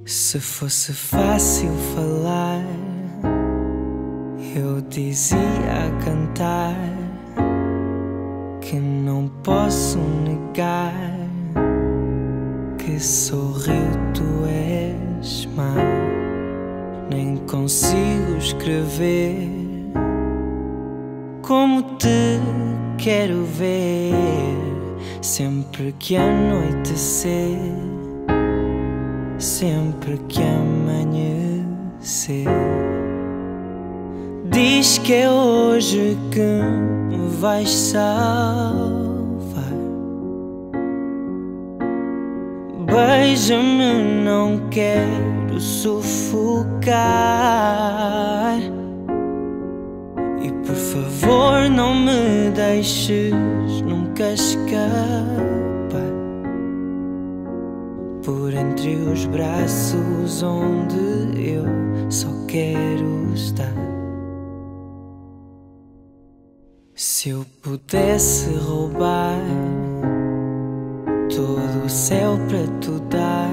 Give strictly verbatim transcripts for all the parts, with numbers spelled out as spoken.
Se fosse fácil falar, eu dizia a cantar que não posso negar que sorriu tu és má. Nem consigo escrever como te quero ver sempre que anoitecer, sempre que amanhecer. Diz que é hoje que me vais salvar. Beija-me, não quero sufocar. E por favor não me deixes nunca escapar por entre os braços onde eu só quero estar. Se eu pudesse roubar todo o céu para tu dar,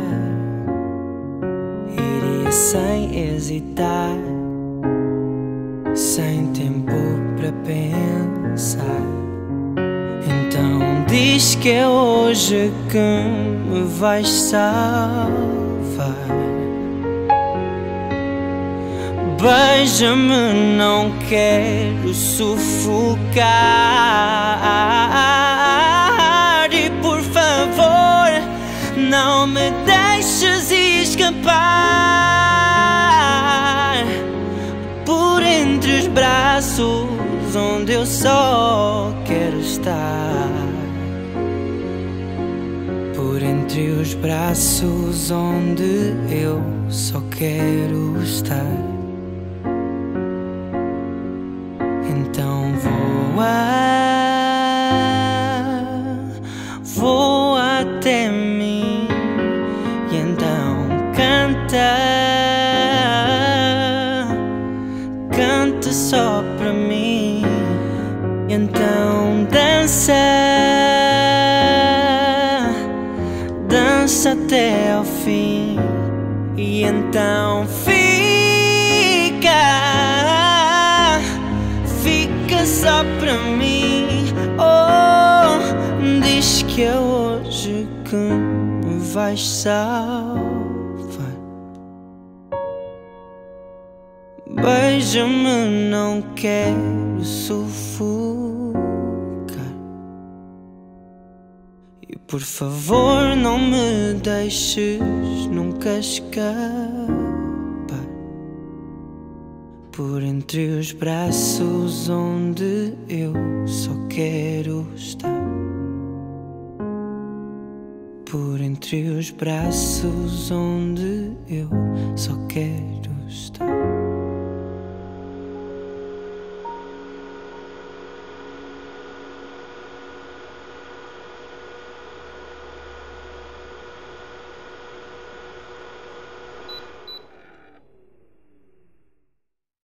iria sem hesitar, sem tempo para pensar. Então diz que é hoje que me vais salvar. Beija-me, não quero sufocar. E por favor, não me deixes escapar por entre os braços onde eu só quero estar. Por entre os braços onde eu só quero estar. Então voa, voa até mim e então canta, canta só para mim. E então dança, dança até ao fim. E então fica, fica só para mim. Oh, diz que é hoje que me vais salvar. Beija-me, não quero sufocar. E por favor não me deixes nunca escapar por entre os braços onde eu só quero estar. Por entre os braços onde eu só quero estar.